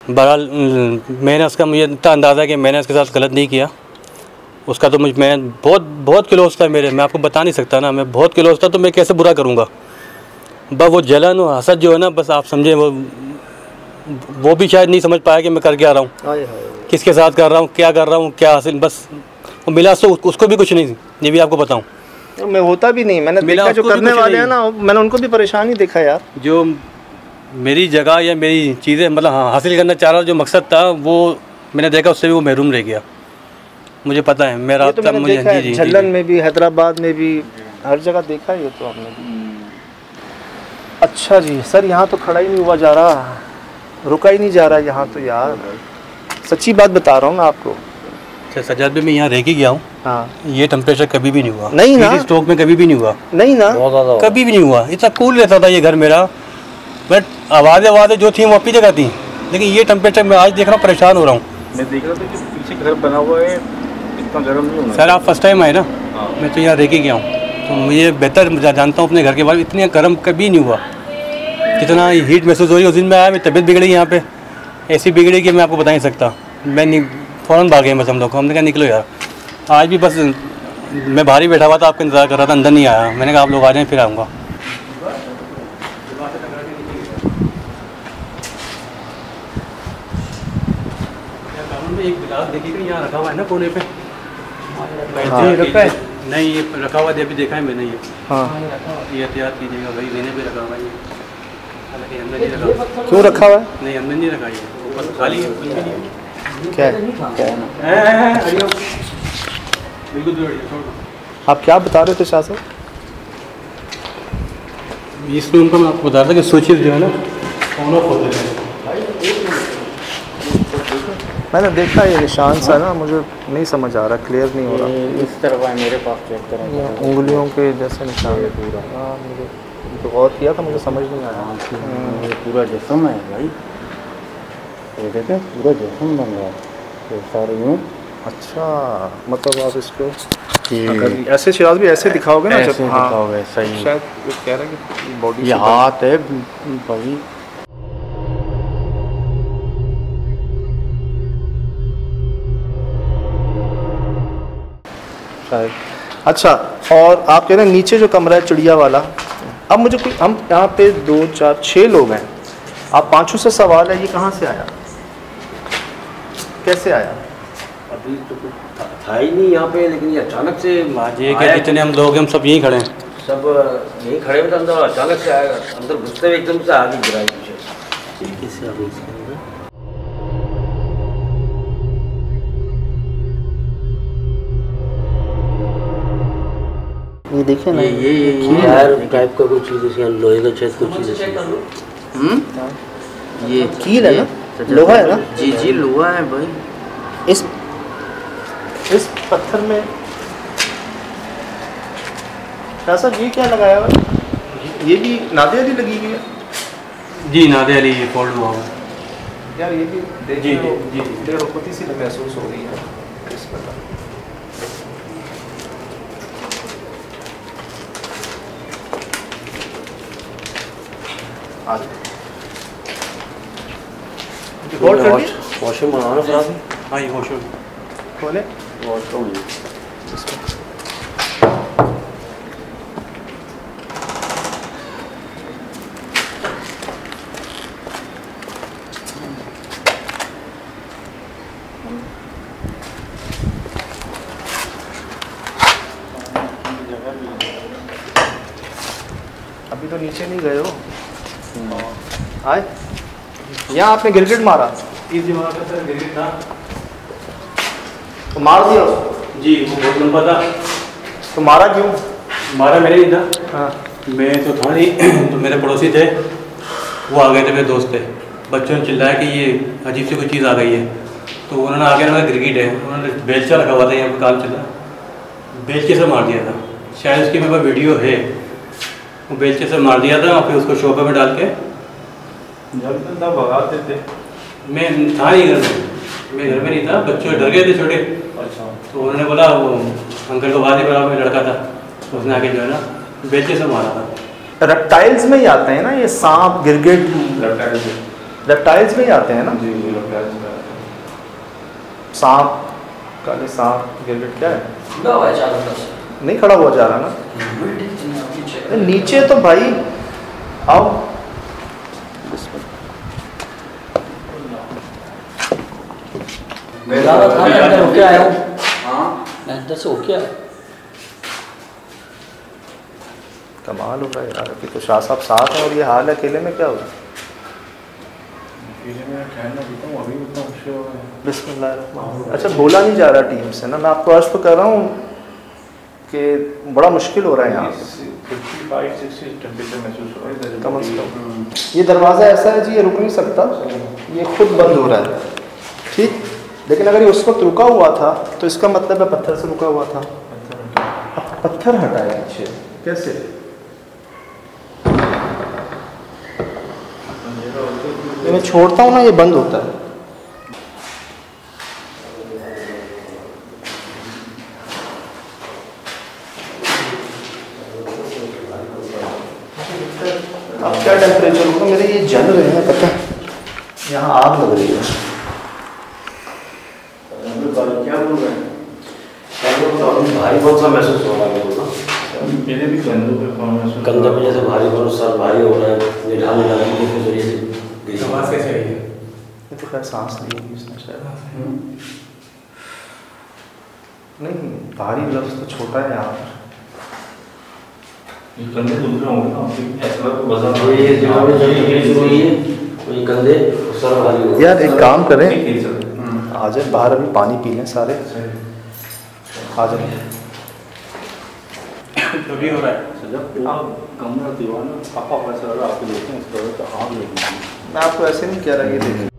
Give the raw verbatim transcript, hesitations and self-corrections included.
बहरहाल मैंने उसका मुझे इतना अंदाज़ा है कि मैंने उसके साथ गलत नहीं किया। उसका तो मुझ मैं बहुत बहुत क्लोज था मेरे, मैं आपको बता नहीं सकता ना, मैं बहुत क्लोज था, तो मैं कैसे बुरा करूँगा। बस वो जलन और हसद जो है ना, बस आप समझे, वो वो भी शायद नहीं समझ पाया कि मैं कर क्या रहा हूँ, किसके साथ कर रहा हूँ, क्या कर रहा हूँ, क्या हासिल, बस वो मिला सो उसको भी कुछ नहीं, ये भी आपको बताऊँ। मैं होता भी नहीं, मैंने देखा जो करने वाले हैं ना, मैंने उनको भी परेशान ही देखा यार। जो मेरी जगह या मेरी चीज़ें मतलब हाँ हासिल करना चाह रहा, जो मकसद था वो मैंने देखा, उससे भी वो महरूम रह गया। मुझे पता है मेरा तो मैंने मुझे देखा है, झल्लन में भी, हैदराबाद में भी, हर जगह देखा है ये तो हमने। अच्छा जी सर, यहाँ तो खड़ा ही नहीं हुआ जा रहा, रुका ही नहीं जा रहा यहाँ तो यार, सच्ची बात बता रहा हूँ मैं आपको। अच्छा सजाद भी मैं यहाँ रह के गया हूँ। हाँ, ये टेम्परेचर कभी भी नहीं हुआ, नहीं ना, स्टॉक में कभी भी नहीं हुआ, नहीं ना, कभी भी नहीं हुआ। इतना कूल रहता था ये घर मेरा, बट आवाज़ें आवाज़ें जो थी वो अपनी जगह थी, लेकिन ये टेम्परेचर मैं आज देख रहा हूँ, परेशान हो रहा हूँ। मैं देख रहा था कि पीछे घर बना हुआ है, इतना गर्म नहीं होना। सर आप फर्स्ट टाइम आए ना, मैं तो यहाँ रह के गया हूँ, तो मुझे बेहतर जानता हूँ अपने घर के बारे में। इतनी गर्म कभी नहीं हुआ, कितना हीट महसूस हो रही है। उस दिन मैं आया, मेरी तबीयत बिगड़ी यहाँ पे, ऐसी बिगड़ी कि मैं आपको बता नहीं सकता। मैं नहीं फ़ौरन भागे बस हम लोग को, हमने कहा निकलो यार। आज भी बस मैं बाहर ही बैठा हुआ था, आपका इंतज़ार कर रहा था, अंदर नहीं आया। मैंने कहा आप लोग आ जाएँ फिर आऊँगा। एक गिलास देखिएगा यहाँ रखा हुआ है ना कोने पे। हाँ, रखा है? नहीं ये रखा हुआ है, अभी देखा है मैंने ये। हाँ, ये एहतियात कीजिएगा भाई, लेने पे रखा हुआ है ये, हालांकि हमने नहीं रखा। क्यों रखा हुआ है? नहीं हमने नहीं रखा, ये ऊपर खाली है, कुछ भी नहीं है। क्या है? क्या है ना? बिल्कुल। आप क्या बता रहे थे शाह साहब? इस रूम का मैं आपको बता रहा था कि स्विचेस जो है ना ऑन ऑफ होते हैं। मैंने देखा ये निशान सा ना, मुझे नहीं समझ आ रहा, क्लियर नहीं हो रहा। इस तरफ है मेरे पास, चेक करें। उंगलियों के जैसे निशान है पूरा। हाँ, मुझे तो गौर किया था, मुझे समझ नहीं आया। पूरा जिस्म है भाई, ये देखें पूरा जिस्म बन रहा है, ये सारे यूँ। अच्छा, मतलब आप इसको अगर ऐसे शिराज भी ऐसे दिखाओगे ना, ऐसे दिखाओगे, सही। शायद वो कह रहा है कि बॉडी, ये हाथ है भाई। अच्छा, और आप कह रहे हैं नीचे जो कमरा है चिड़िया वाला, अब मुझे कोई, हम यहाँ पे दो चार छः लोग हैं, आप पांचों से सवाल है ये कहाँ से आया, कैसे आया? अभी तो कुछ था ही नहीं यहाँ पे, लेकिन ये अचानक से ये क्या, जितने हम लोग हम सब यहीं खड़े हैं, सब यहीं खड़े हुए थे अंदर, अचानक से आया, अंदर घुसते हुए एकदम से आगे गिरा पीछे। किससे आगे? ये देखिए ना, ये ये ये यार टाइप का कुछ चीज़ है, लोहे का शायद कुछ चीज़ है। हम्म, ये कील है ना, लोहा है ना? जी जी लोहा है भाई। इस इस पत्थर में ऐसा ये क्या लगाया हुआ है? ये भी नादे अली लगी हुई है? जी नादे अली ये फोल्ड हुआ है यार, ये भी जी जी जी बेरुखती सी महसूस हो रही है इस पर। वॉशरूम बनाना खराब है। हाँ ये वॉशरूम खोले, वॉशरूम अभी तो नीचे नहीं गए हो आए, यहाँ आपने गिरगिट मारा? इस दीवार पर सर गिरगिट था, तो मार दिया उसको? जी वो बहुत लंबा था। तो मारा क्यों? मारा मैंने नहीं था। हाँ, मैं तो था नहीं, तो मेरे पड़ोसी थे, वो आ गए थे, मेरे दोस्त थे। बच्चों ने चिल्लाया कि ये अजीब सी कोई चीज़ आ गई है, तो उन्होंने आगे ना गिरगिट है, उन्होंने बेलचा रखा हुआ था यहाँ पर, काम चला, बेलचे से मार दिया था। शायद उसकी मेरे पास वीडियो है, वो बेलचे से मार दिया था, फिर उसको शोबे में डाल के भगाते थे। मैं था नहीं घर में, मैं घर में नहीं था, बच्चों डर गए थे छोटे। अच्छा, तो उन्होंने बोला, वो अंकल को बात ही पड़ा, मैं लड़का था, तो उसने आके जो है ना बेलचे से मारा था। रेप्टाइल्स में ही आते हैं ना ये, सांप, गिरगिट। रेप्टाइल्स में ही आते हैं ना? जी जी रेप्टाइल्स में सांप, काले सांप, गिरगिट क्या है? खुला हुआ है चारों तरफ से। नहीं खड़ा हुआ जा रहा ना? नीचे नीचे तो भाई आओ। मैं अंदर होके आया हूँ। हाँ मैं अंदर से होके आया। कमाल हो रहा है यार, अभी तो शाह साहब साथ हैं और ये हाल है, अकेले में क्या होगा? अभी उतना मुश्किल हो रहा है। बिस्मिल्लाह। अच्छा बोला नहीं जा रहा टीम से ना, मैं आपको अर्ज तो कर रहा हूँ कि बड़ा मुश्किल हो रहा है यहाँ पे। टेम्परेचर महसूस हो रहा है कम से कम। ये दरवाज़ा ऐसा है जी, ये रुक नहीं सकता, ये खुद बंद हो रहा है, ठीक। लेकिन अगर ये उस वक्त रुका हुआ था तो इसका मतलब है पत्थर से रुका हुआ था। अब पत्थर हटाया नीचे, कैसे? ये मैं छोड़ता हूँ ना, ये बंद होता है। अब क्या टेम्परेचर होगा? मेरे ये जल रहे हैं, पता है, यहाँ आग लग रही है। क्या बोल रहे हैं? भारी कौन सा महसूस हो रहा है मेरे को? मेरे भी कंधों पे कौन महसूस कंधे में जैसे भारी कौन सर भारी हो रहा है, निढाल निढाल के जरिए से आवाज़ कैसे आई है? ये तो खैर सांस नहीं होगी इसमें शायद। नहीं, भारी लफ्ज़ तो छोटा है यहाँ पर। ये कंधे दुख रहे होंगे ना, ऐसा को वजन तो ये जो हमने जब ये शुरू हुई है वही कंधे सर भारी हो। यार एक काम करें, हम्म। आ जाए बाहर, अभी पानी पी लें सारे, आ जाए। अभी हो रहा है सजा पूरा कमरा दीवार में पापा वैसा आपको देखते हैं, इस तरह का आग लगी। मैं आपको ऐसे नहीं कह रहा, ये देखें।